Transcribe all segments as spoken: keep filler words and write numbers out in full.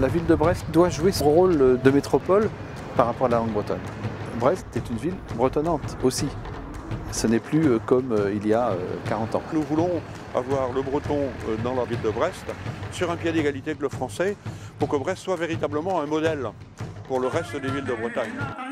la ville de Brest doit jouer son rôle de métropole par rapport à la langue bretonne. Brest est une ville bretonnante aussi. Ce n'est plus comme il y a quarante ans. Nous voulons avoir le breton dans la ville de Brest sur un pied d'égalité avec le français pour que Brest soit véritablement un modèle pour le reste des villes de Bretagne.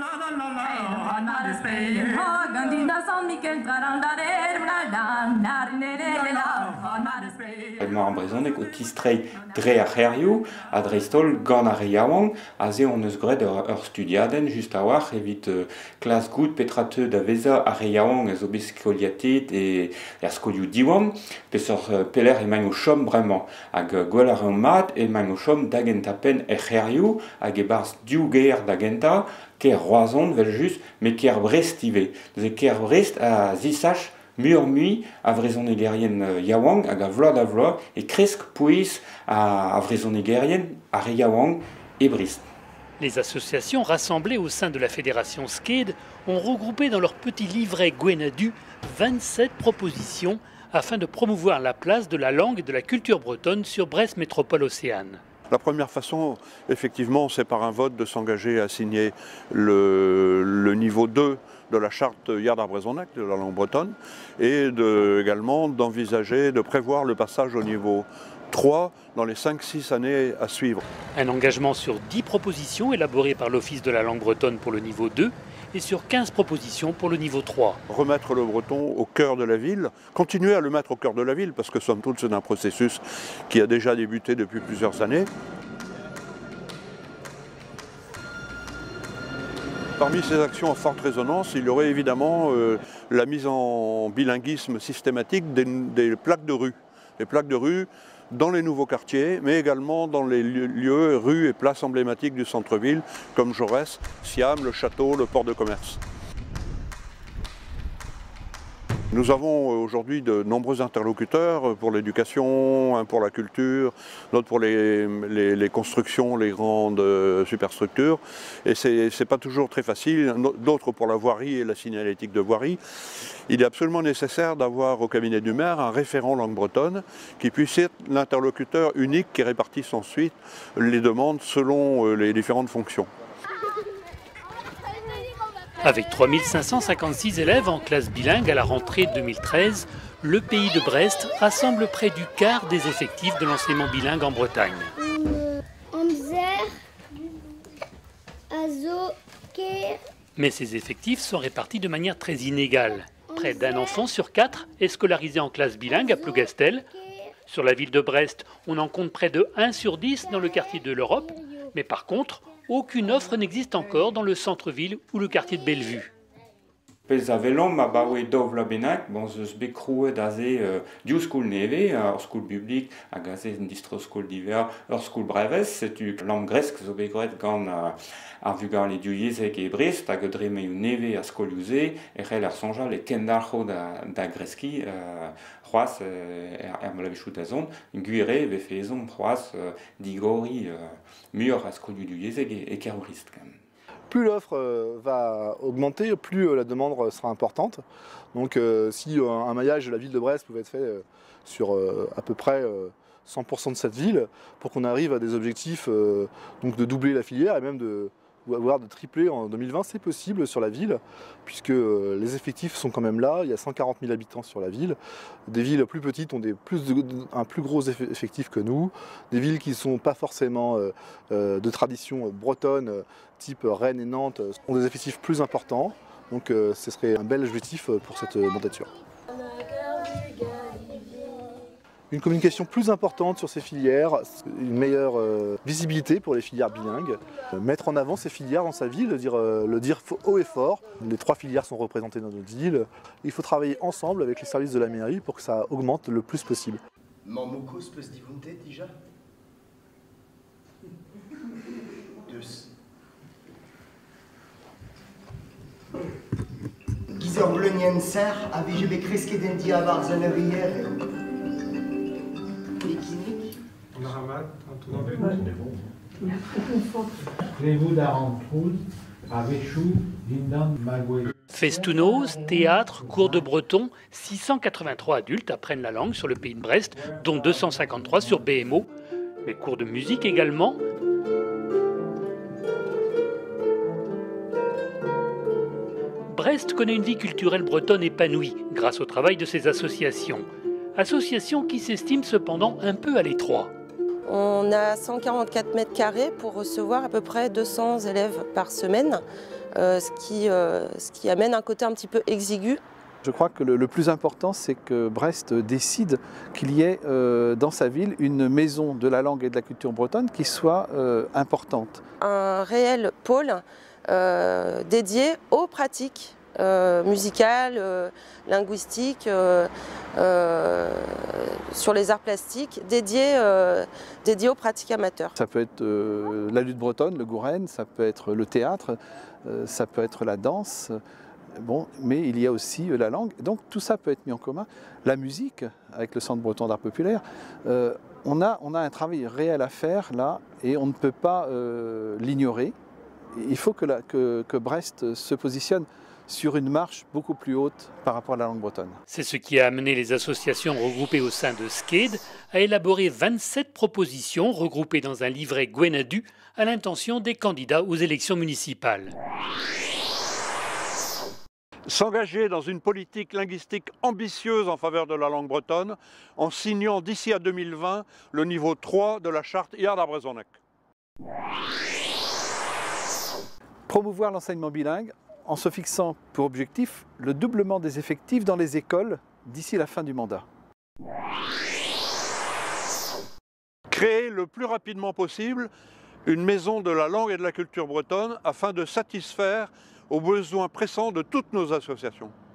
Ma brezhoneg o tistrei dre a c'herioù a dreistol gant a reiaouan a se on eus gret ur, ur studiadenn just a war evit uh, klas gout petra teu da veza a reiaouan ez o bet skoliatet e ar skolioù diwan peseurt uh, peler emañ o chom bremañ hag uh, gwell ar an mat emañ o chom dagent a pen e c'herioù hag e barz diou ger dagenta ker roazont vel just me ker Brest ive. Ze ker Brest a zisach mur mui a vrezonegerien yaouang hag a vlod a vlod e kresk pouiz a, a vrezonegerien a re yaouang et Brest. Les associations rassemblées au sein de la fédération Sked ont regroupé dans leur petit livret Gwenadu vingt-sept propositions afin de promouvoir la place de la langue et de la culture bretonne sur Brest Métropole Océane. La première façon, effectivement, c'est par un vote de s'engager à signer le, le niveau deux de la charte Yardar-Brezhoneg de la langue bretonne et de, également d'envisager, de prévoir le passage au niveau trois dans les cinq six années à suivre. Un engagement sur dix propositions élaborées par l'Office de la langue bretonne pour le niveau deux et sur quinze propositions pour le niveau trois. Remettre le breton au cœur de la ville, continuer à le mettre au cœur de la ville, parce que somme toute c'est un processus qui a déjà débuté depuis plusieurs années. Parmi ces actions en forte résonance, il y aurait évidemment euh, la mise en bilinguisme systématique des, des plaques de rue. Des plaques de rue dans les nouveaux quartiers, mais également dans les lieux, rues et places emblématiques du centre-ville, comme Jaurès, Siam, le château, le port de commerce. Nous avons aujourd'hui de nombreux interlocuteurs pour l'éducation, un pour la culture, d'autres pour les, les, les constructions, les grandes superstructures. Et ce n'est pas toujours très facile, d'autres pour la voirie et la signalétique de voirie. Il est absolument nécessaire d'avoir au cabinet du maire un référent langue bretonne qui puisse être l'interlocuteur unique qui répartisse ensuite les demandes selon les différentes fonctions. Avec trois mille cinq cent cinquante-six élèves en classe bilingue à la rentrée deux mille treize, le pays de Brest rassemble près du quart des effectifs de l'enseignement bilingue en Bretagne. Mais ces effectifs sont répartis de manière très inégale. Près d'un enfant sur quatre est scolarisé en classe bilingue à Plougastel. Sur la ville de Brest, on en compte près de un sur dix dans le quartier de l'Europe, mais par contre, aucune offre n'existe encore dans le centre-ville ou le quartier de Bellevue. Pez a velom ma baoe dov la benak, bon zeus bekrouet a ze uh, diou skoul neve, ur skoul publik, hag a ze un distro skoul diver, ur skoul brevez, setu langue gresk zo begret gant uh, ar vugar le diouiezek e Brest, hag dre meioù neve a skoliouze, e c'hell ar sonjal e kendalc'ho da, da greski, uh, c'hoaz uh, er, er malavechou da zon, guire ve fezon c'hoaz uh, digori uh, mur a skoliou diouiezek e, e ker Brest quand même. Plus l'offre va augmenter, plus la demande sera importante. Donc euh, si un maillage de la ville de Brest pouvait être fait sur euh, à peu près cent pour cent de cette ville, pour qu'on arrive à des objectifs euh, donc de doubler la filière et même de, voire de tripler en deux mille vingt, c'est possible sur la ville, puisque les effectifs sont quand même là, il y a cent quarante mille habitants sur la ville. Des villes plus petites ont des plus de, un plus gros effectif que nous, des villes qui ne sont pas forcément euh, de tradition bretonne, type Rennes et Nantes, ont des effectifs plus importants, donc euh, ce serait un bel objectif pour cette mandature. Une communication plus importante sur ces filières, une meilleure euh, visibilité pour les filières bilingues, euh, mettre en avant ces filières dans sa ville, le dire, euh, le dire haut et fort. Les trois filières sont représentées dans notre ville. Il faut travailler ensemble avec les services de la mairie pour que ça augmente le plus possible. Mamukos peut se divunter déjà. Gizer blunien ser, avait je bekreske den dia var zanerière. Festounos, théâtre, cours de breton, six cent quatre-vingt-trois adultes apprennent la langue sur le pays de Brest, dont deux cent cinquante-trois sur B M O. Mais cours de musique également. Brest connaît une vie culturelle bretonne épanouie grâce au travail de ses associations. Associations qui s'estiment cependant un peu à l'étroit. On a cent quarante-quatre mètres carrés pour recevoir à peu près deux cents élèves par semaine, euh, ce, qui, euh, ce qui amène un côté un petit peu exigu. Je crois que le, le plus important, c'est que Brest décide qu'il y ait euh, dans sa ville une maison de la langue et de la culture bretonne qui soit euh, importante. Un réel pôle euh, dédié aux pratiques euh, musicales, euh, linguistiques, euh, euh, sur les arts plastiques, dédié, euh, dédié aux pratiques amateurs. Ça peut être euh, la lutte bretonne, le gourène, ça peut être le théâtre, euh, ça peut être la danse. Bon, mais il y a aussi la langue, donc tout ça peut être mis en commun. La musique, avec le Centre breton d'art populaire, euh, on, a, on a un travail réel à faire là, et on ne peut pas euh, l'ignorer. Il faut que, la, que, que Brest se positionne sur une marche beaucoup plus haute par rapport à la langue bretonne. C'est ce qui a amené les associations regroupées au sein de SCADE à élaborer vingt-sept propositions regroupées dans un livret Gwenadu à l'intention des candidats aux élections municipales. S'engager dans une politique linguistique ambitieuse en faveur de la langue bretonne en signant d'ici à deux mille vingt le niveau trois de la charte Iard-Abrezhonec. Promouvoir l'enseignement bilingue en se fixant pour objectif le doublement des effectifs dans les écoles d'ici la fin du mandat. Créer le plus rapidement possible une maison de la langue et de la culture bretonne afin de satisfaire aux besoins pressants de toutes nos associations.